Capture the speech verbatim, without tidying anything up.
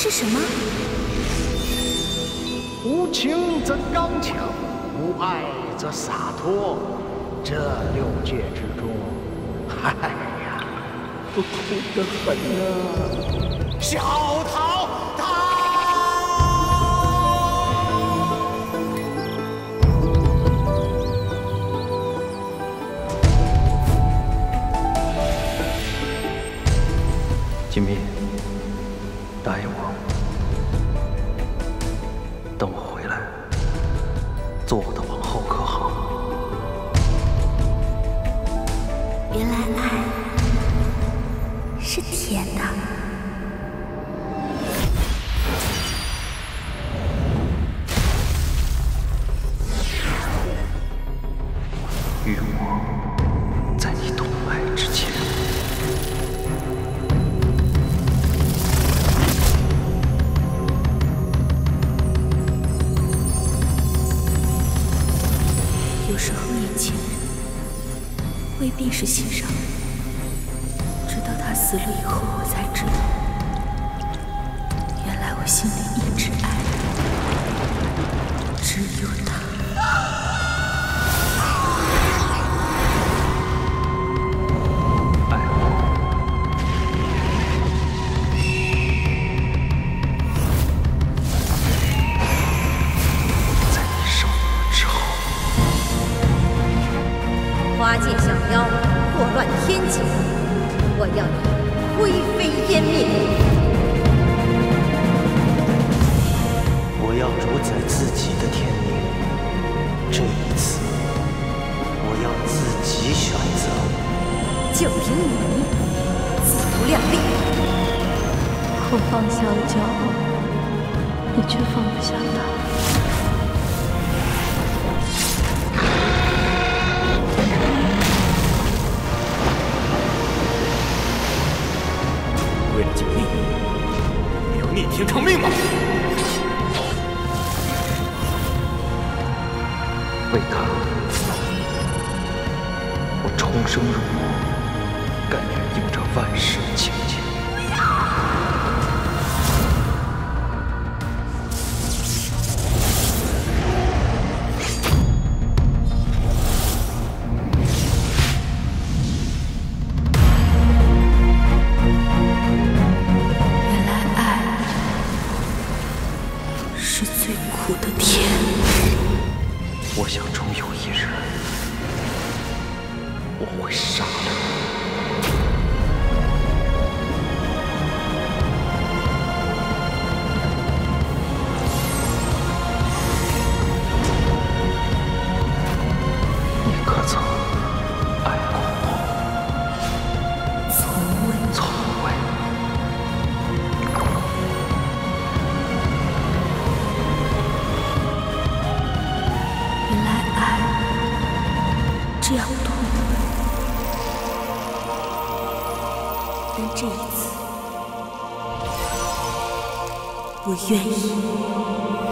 是什么？ 无情则刚强，无爱则洒脱。这六界之中，哎呀，我苦得很呐！小桃，逃！ 金咪，答应我，等我回来，做我的王后，可好？ 原来爱是甜的。 与我在你同爱之前。 有时候眼前人未必是心上人，直到他死了以后，我才知道，原来我心里一直爱的只有他。 爱我，在你生我之后。 花剑降妖，祸乱天境，我要你灰飞烟灭！ 我要主宰自己的天命，这一次，我要自己选择。 就凭你，自不量力！ 我放下了骄傲，你却放不下他。 为了救你，你要逆天偿命吗？ 为他，我重生入魔，甘愿应着万世的情劫。我想终有一日，我会杀了你。你可曾爱过我？ 从未， 从未。 这样痛，但这一次，我愿意。